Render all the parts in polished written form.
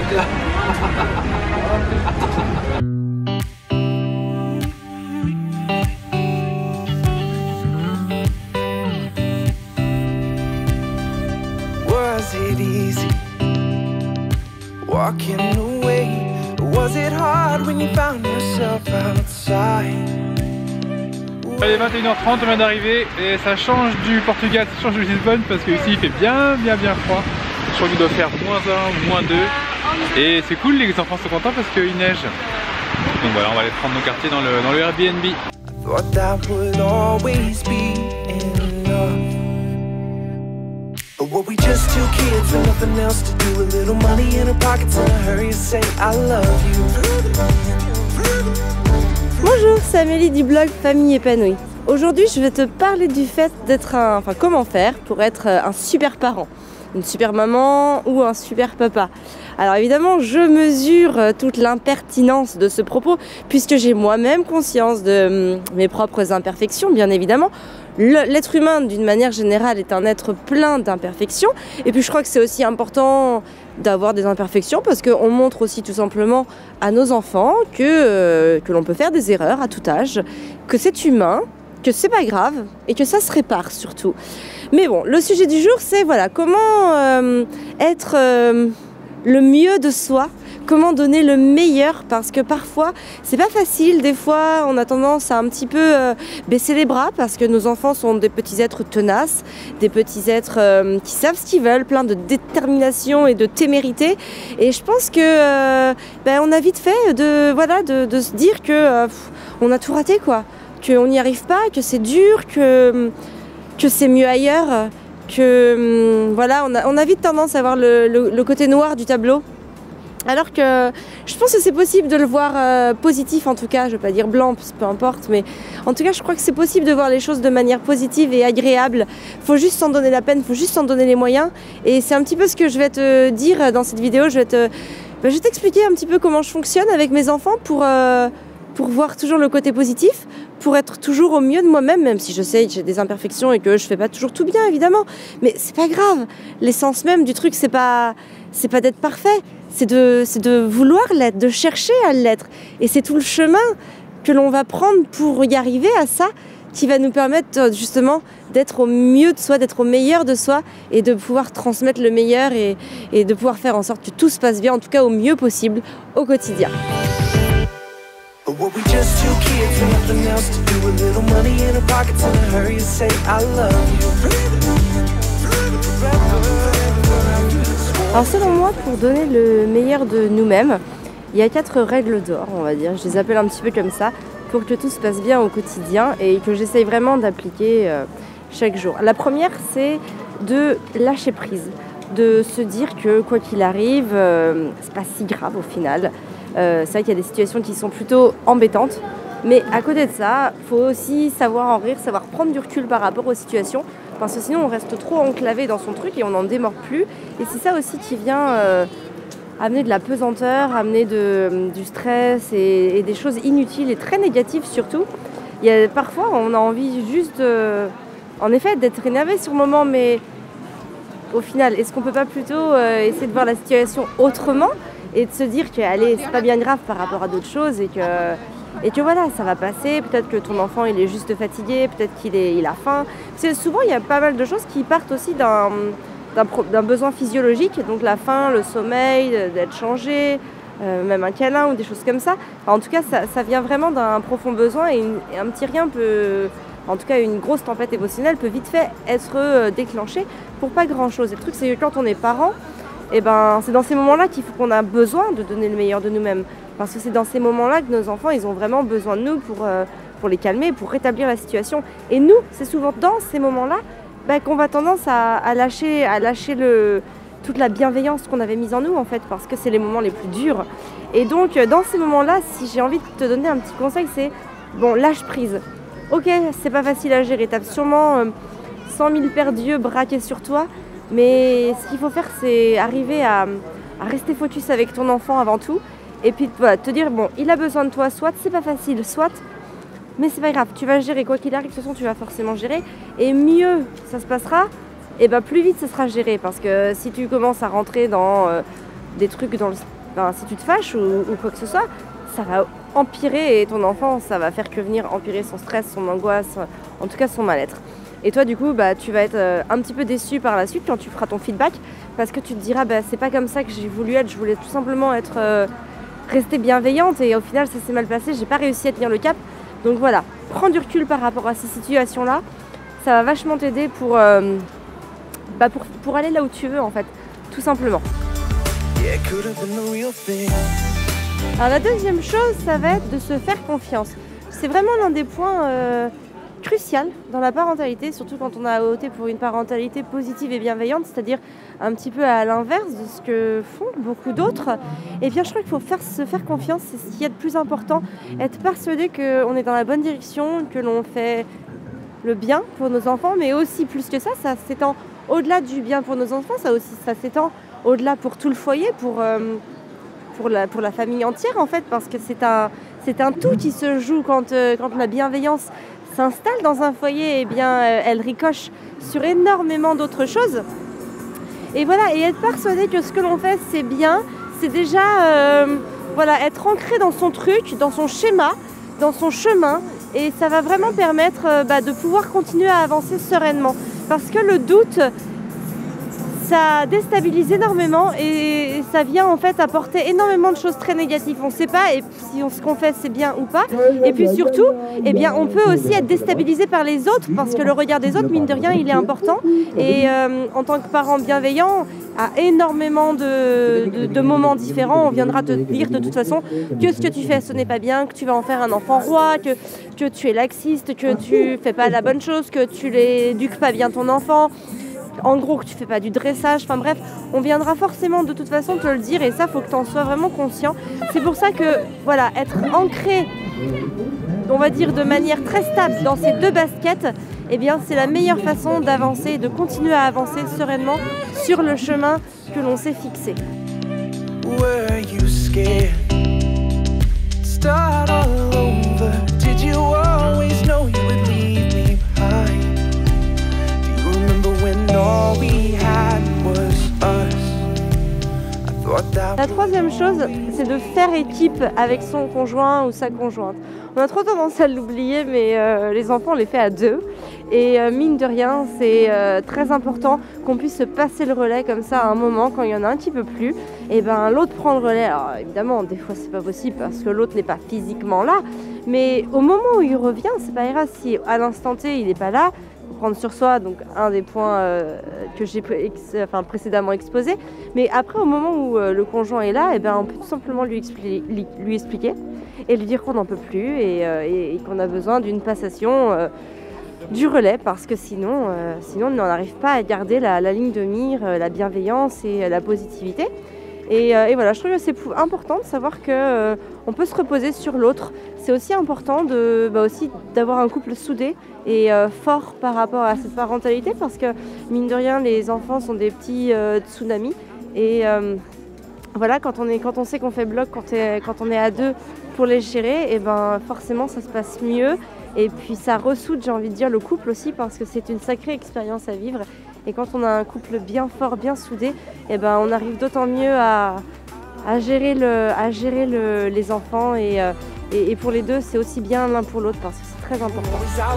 Was it easy walking away? Was it hard when you found yourself outside? Allez, 21h30, on vient d'arriver et ça change du Portugal, ça change de Lisbonne parce que ici il fait bien froid. Je crois qu'il doit faire -1, -2 et c'est cool, les enfants sont contents parce qu'il neige. Donc voilà, on va aller prendre nos quartiers dans le Airbnb. Thought that would always be enough. But were we just two kids with nothing else to do? A little money in our pockets and a hurry to say I love you. Bonjour, c'est Amélie du blog Famille Épanouie. Aujourd'hui, je vais te parler du fait d'être comment faire pour être un super parent, une super maman ou un super papa. Alors évidemment, je mesure toute l'impertinence de ce propos puisque j'ai moi-même conscience de mes propres imperfections, bien évidemment. L'être humain, d'une manière générale, est un être plein d'imperfections. Et puis je crois que c'est aussi important d'avoir des imperfections parce qu'on montre aussi tout simplement à nos enfants que l'on peut faire des erreurs à tout âge, que c'est humain, que c'est pas grave et que ça se répare surtout. Mais bon, le sujet du jour, c'est voilà, comment être le mieux de soi, comment donner le meilleur, parce que parfois c'est pas facile, des fois on a tendance à un petit peu baisser les bras parce que nos enfants sont des petits êtres tenaces, des petits êtres qui savent ce qu'ils veulent, plein de détermination et de témérité, et je pense que on a vite fait de se dire que on a tout raté quoi, qu'on n'y arrive pas, que c'est dur, que c'est mieux ailleurs, que on a vite tendance à voir le côté noir du tableau. Alors que je pense que c'est possible de le voir positif en tout cas, je ne vais pas dire blanc, peu importe, mais en tout cas je crois que c'est possible de voir les choses de manière positive et agréable. Il faut juste s'en donner la peine, il faut juste s'en donner les moyens. Et c'est un petit peu ce que je vais te dire dans cette vidéo, je vais t'expliquer un petit peu comment je fonctionne avec mes enfants pour voir toujours le côté positif, pour être toujours au mieux de moi-même, même si je sais que j'ai des imperfections et que je fais pas toujours tout bien évidemment, mais c'est pas grave. L'essence même du truc c'est pas d'être parfait, c'est de vouloir l'être, de chercher à l'être, et c'est tout le chemin que l'on va prendre pour y arriver à ça qui va nous permettre justement d'être au mieux de soi, d'être au meilleur de soi et de pouvoir transmettre le meilleur et de pouvoir faire en sorte que tout se passe bien, en tout cas au mieux possible au quotidien. But were we just two kids with nothing else to do? A little money in our pockets and a hurry to say I love you. Alors selon moi, pour donner le meilleur de nous-mêmes, il y a 4 règles d'or, on va dire, je les appelle un petit peu comme ça, pour que tout se passe bien au quotidien et que j'essaye vraiment d'appliquer chaque jour. La première, c'est de lâcher prise, de se dire que quoi qu'il arrive, c'est pas si grave au final. C'est vrai qu'il y a des situations qui sont plutôt embêtantes, mais à côté de ça, il faut aussi savoir en rire, savoir prendre du recul par rapport aux situations, parce que sinon on reste trop enclavé dans son truc et on n'en démord plus. Et c'est ça aussi qui vient amener de la pesanteur, amener du stress et des choses inutiles et très négatives surtout. Parfois on a envie juste en effet d'être énervé sur le moment, mais au final, est-ce qu'on peut pas plutôt essayer de voir la situation autrement et de se dire que allez, c'est pas bien grave par rapport à d'autres choses et que voilà, ça va passer, peut-être que ton enfant il est juste fatigué, peut-être il a faim. Parce que souvent il y a pas mal de choses qui partent aussi d'un besoin physiologique, donc la faim, le sommeil, d'être changé, même un câlin ou des choses comme ça. Enfin, en tout cas ça vient vraiment d'un profond besoin et un petit rien peut, en tout cas une grosse tempête émotionnelle peut vite fait être déclenchée pour pas grand chose. Et le truc c'est que quand on est parent, c'est dans ces moments-là qu'il faut qu'on a besoin de donner le meilleur de nous-mêmes. Parce que c'est dans ces moments-là que nos enfants, ils ont vraiment besoin de nous pour les calmer, pour rétablir la situation. Et nous, c'est souvent dans ces moments-là qu'on va tendance à lâcher toute la bienveillance qu'on avait mise en nous, en fait, parce que c'est les moments les plus durs. Et donc, dans ces moments-là, si j'ai envie de te donner un petit conseil, c'est, bon, lâche prise. Ok, c'est pas facile à gérer, t'as sûrement 100 000 paires d'yeux braqués sur toi, mais ce qu'il faut faire, c'est arriver à rester focus avec ton enfant avant tout, et puis voilà, te dire, bon, il a besoin de toi, soit c'est pas facile, soit, mais c'est pas grave, tu vas gérer, quoi qu'il arrive, de toute façon tu vas forcément gérer, et mieux ça se passera, et plus vite ça sera géré, parce que si tu commences à rentrer dans des trucs dans le ben, si tu te fâches ou quoi que ce soit, ça va empirer et ton enfant, ça va faire que venir empirer son stress, son angoisse, en tout cas son mal-être. Et toi du coup, bah, tu vas être un petit peu déçu par la suite quand tu feras ton feedback parce que tu te diras, bah, c'est pas comme ça que j'ai voulu être, je voulais tout simplement être rester bienveillante et au final ça s'est mal passé, j'ai pas réussi à tenir le cap. Donc voilà, prends du recul par rapport à ces situations-là, ça va vachement t'aider pour aller là où tu veux en fait, tout simplement. Alors la deuxième chose, ça va être de se faire confiance. C'est vraiment l'un des points crucial dans la parentalité, surtout quand on a opté pour une parentalité positive et bienveillante, c'est-à-dire un petit peu à l'inverse de ce que font beaucoup d'autres. Et bien je crois qu'il faut se faire confiance, c'est ce qu'il y a de plus important, être persuadé qu'on est dans la bonne direction, que l'on fait le bien pour nos enfants, mais aussi plus que ça s'étend au-delà du bien pour nos enfants, ça s'étend au-delà pour tout le foyer, pour la famille entière en fait, parce que c'est un tout qui se joue quand la bienveillance s'installe dans un foyer, et bien elle ricoche sur énormément d'autres choses. Et voilà, et être persuadé que ce que l'on fait c'est bien, c'est déjà être ancré dans son truc, dans son schéma, dans son chemin, et ça va vraiment permettre de pouvoir continuer à avancer sereinement. Parce que le doute, ça déstabilise énormément et ça vient en fait apporter énormément de choses très négatives. On ne sait pas si ce qu'on fait c'est bien ou pas. Et puis surtout, eh bien, on peut aussi être déstabilisé par les autres parce que le regard des autres, mine de rien, il est important. Et en tant que parent bienveillant, à énormément de moments différents, on viendra te dire de toute façon que ce que tu fais ce n'est pas bien, que tu vas en faire un enfant roi, que tu es laxiste, que tu fais pas la bonne chose, que tu l'éduques pas bien ton enfant. En gros, que tu fais pas du dressage, enfin bref, on viendra forcément de toute façon te le dire et ça, faut que tu en sois vraiment conscient. C'est pour ça que, voilà, être ancré, on va dire de manière très stable dans ces deux baskets, eh bien, c'est la meilleure façon d'avancer et de continuer à avancer sereinement sur le chemin que l'on s'est fixé. Were you scared? Start all over. Did you always know you would leave me behind? All we had was us. I thought that. La troisième chose, c'est de faire équipe avec son conjoint ou sa conjointe. On a trop tendance à l'oublier, mais les enfants, on les fait à deux. Et mine de rien, c'est très important qu'on puisse se passer le relais comme ça à un moment, quand il y en a un qui peut plus, et ben l'autre prend le relais. Alors évidemment, des fois c'est pas possible parce que l'autre n'est pas physiquement là, mais au moment où il revient, c'est pas grave si à l'instant T il n'est pas là. Prendre sur soi, donc un des points que j'ai précédemment exposé. Mais après, au moment où le conjoint est là, eh ben, on peut tout simplement lui expliquer et lui dire qu'on n'en peut plus et qu'on a besoin d'une passation du relais parce que sinon on n'en arrive pas à garder la ligne de mire, la bienveillance et la positivité. Et voilà, je trouve que c'est important de savoir qu'on peut se reposer sur l'autre. C'est aussi important aussi d'avoir un couple soudé et fort par rapport à cette parentalité parce que mine de rien, les enfants sont des petits tsunamis. Et voilà, quand on sait qu'on fait bloc, quand on est à deux pour les gérer, et ben forcément ça se passe mieux. Et puis ça ressoude, j'ai envie de dire, le couple aussi parce que c'est une sacrée expérience à vivre. Et quand on a un couple bien fort, bien soudé, eh ben, on arrive d'autant mieux à gérer les enfants. Et pour les deux, c'est aussi bien l'un pour l'autre parce que c'est très important.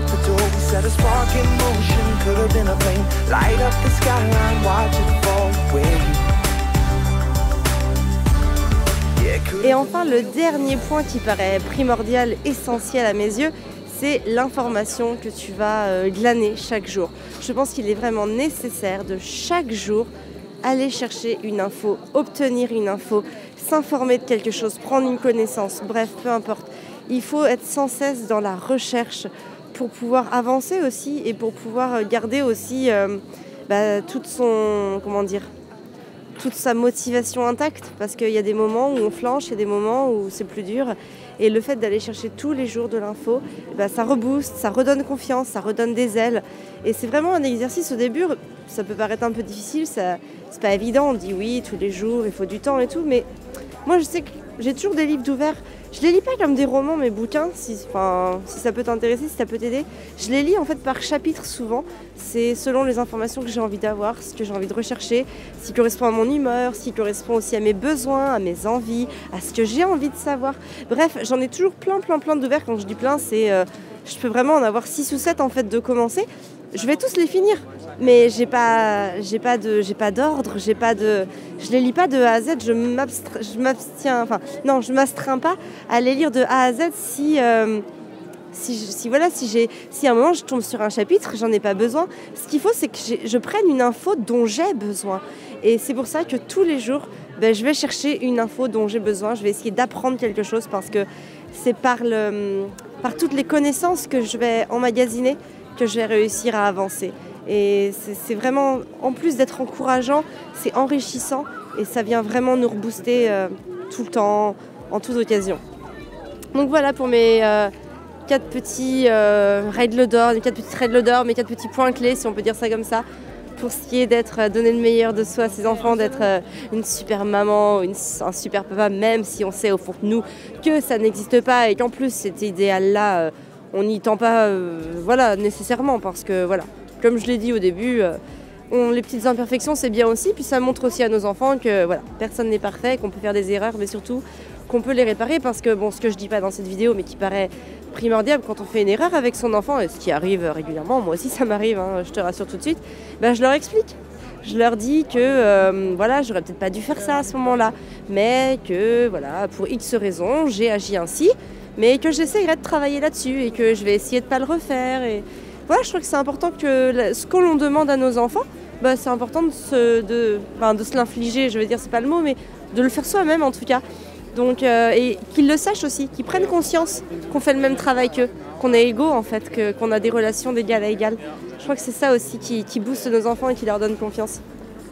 Et enfin, le dernier point qui paraît primordial, essentiel à mes yeux, c'est l'information que tu vas glaner chaque jour. Je pense qu'il est vraiment nécessaire de chaque jour aller chercher une info, obtenir une info, s'informer de quelque chose, prendre une connaissance, bref, peu importe. Il faut être sans cesse dans la recherche pour pouvoir avancer aussi et pour pouvoir garder aussi toute sa motivation intacte parce qu'il y a des moments où on flanche, il y a des moments où c'est plus dur. Et le fait d'aller chercher tous les jours de l'info, ça rebooste, ça redonne confiance, ça redonne des ailes. Et c'est vraiment un exercice au début, ça peut paraître un peu difficile, c'est pas évident, on dit oui, tous les jours, il faut du temps et tout. Mais moi je sais que j'ai toujours des livres d'ouvert. Je les lis pas comme des romans, mes bouquins, si ça peut t'intéresser, si ça peut t'aider. Je les lis en fait par chapitre souvent. C'est selon les informations que j'ai envie d'avoir, ce que j'ai envie de rechercher, ce qui correspond à mon humeur, ce qui correspond aussi à mes besoins, à mes envies, à ce que j'ai envie de savoir. Bref, j'en ai toujours plein d'ouverts. Quand je dis plein, je peux vraiment en avoir 6 ou 7 en fait de commencer. Je vais tous les finir, mais j'ai pas d'ordre, je les lis pas de A à Z, je m'astreins pas à les lire de A à Z si à un moment je tombe sur un chapitre, j'en ai pas besoin. Ce qu'il faut, c'est que je prenne une info dont j'ai besoin. Et c'est pour ça que tous les jours, je vais chercher une info dont j'ai besoin. Je vais essayer d'apprendre quelque chose parce que c'est par toutes les connaissances que je vais emmagasiner que je vais réussir à avancer. Et c'est vraiment, en plus d'être encourageant, c'est enrichissant et ça vient vraiment nous rebooster tout le temps, en toute occasion. Donc voilà pour mes 4 petits règles d'or, mes 4 petits points clés, si on peut dire ça comme ça, pour ce qui est donner le meilleur de soi à ses enfants, d'être une super maman, un super papa, même si on sait au fond de nous que ça n'existe pas et qu'en plus cet idéal-là, on n'y tend pas nécessairement parce que comme je l'ai dit au début, les petites imperfections c'est bien aussi, puis ça montre aussi à nos enfants que personne n'est parfait, qu'on peut faire des erreurs, mais surtout qu'on peut les réparer parce que ce que je dis pas dans cette vidéo mais qui paraît primordial quand on fait une erreur avec son enfant, et ce qui arrive régulièrement, moi aussi ça m'arrive, je te rassure tout de suite, je leur explique. Je leur dis que j'aurais peut-être pas dû faire ça à ce moment-là, mais que pour X raisons, j'ai agi ainsi, mais que j'essaierai de travailler là-dessus et que je vais essayer de pas le refaire. Et je trouve que c'est important que ce que l'on demande à nos enfants, c'est important de se l'infliger, je veux dire, c'est pas le mot, mais de le faire soi-même en tout cas. Donc, et qu'ils le sachent aussi, qu'ils prennent conscience qu'on fait le même travail qu'eux, qu'on est égaux en fait, qu'on a des relations d'égal à égal. Je crois que c'est ça aussi qui booste nos enfants et qui leur donne confiance.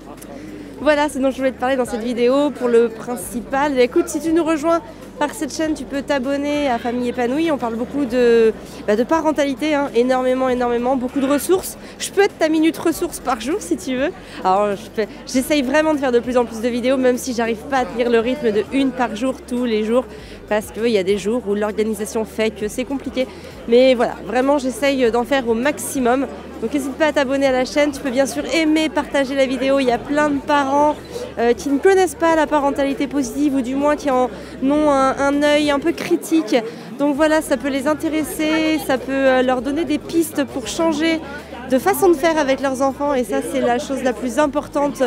Voilà ce dont je voulais te parler dans cette vidéo pour le principal. Écoute, si tu nous rejoins par cette chaîne, tu peux t'abonner à Famille Épanouie. On parle beaucoup de parentalité, énormément, beaucoup de ressources. Je peux être ta minute ressource par jour si tu veux. Alors j'essaye vraiment de faire de plus en plus de vidéos, même si j'arrive pas à tenir le rythme de une par jour tous les jours, parce qu'il y a des jours où l'organisation fait que c'est compliqué. Mais vraiment j'essaye d'en faire au maximum. Donc n'hésite pas à t'abonner à la chaîne. Tu peux bien sûr aimer, partager la vidéo. Il y a plein de parents qui ne connaissent pas la parentalité positive, ou du moins qui en ont un œil un peu critique. Donc ça peut les intéresser, ça peut leur donner des pistes pour changer de façon de faire avec leurs enfants. Et ça, c'est la chose la plus importante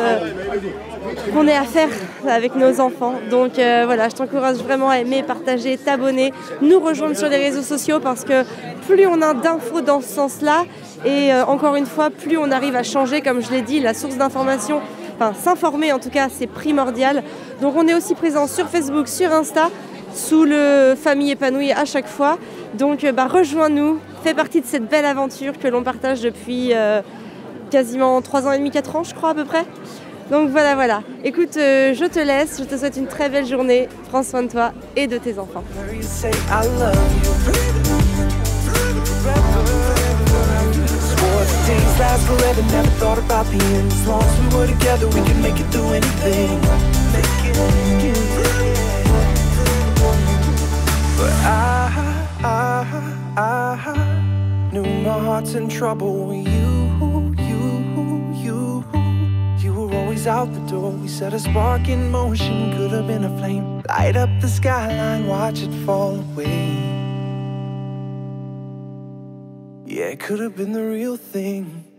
qu'on ait à faire avec nos enfants. Donc je t'encourage vraiment à aimer, partager, t'abonner, nous rejoindre sur les réseaux sociaux, parce que plus on a d'infos dans ce sens-là, et encore une fois, plus on arrive à changer, comme je l'ai dit, la source d'information, s'informer en tout cas, c'est primordial. Donc on est aussi présent sur Facebook, sur Insta, sous le Famille Épanouie à chaque fois. Donc rejoins-nous, fais partie de cette belle aventure que l'on partage depuis quasiment 3 ans et demi, 4 ans je crois à peu près. Donc voilà. Écoute, je te laisse, je te souhaite une très belle journée, prends soin de toi et de tes enfants. Days last forever, never thought about the end. As long as we were together, we could make it through anything. But I knew my heart's in trouble with you were always out the door. We set a spark in motion, could have been a flame. Light up the skyline, watch it fall away. Yeah, it could have been the real thing.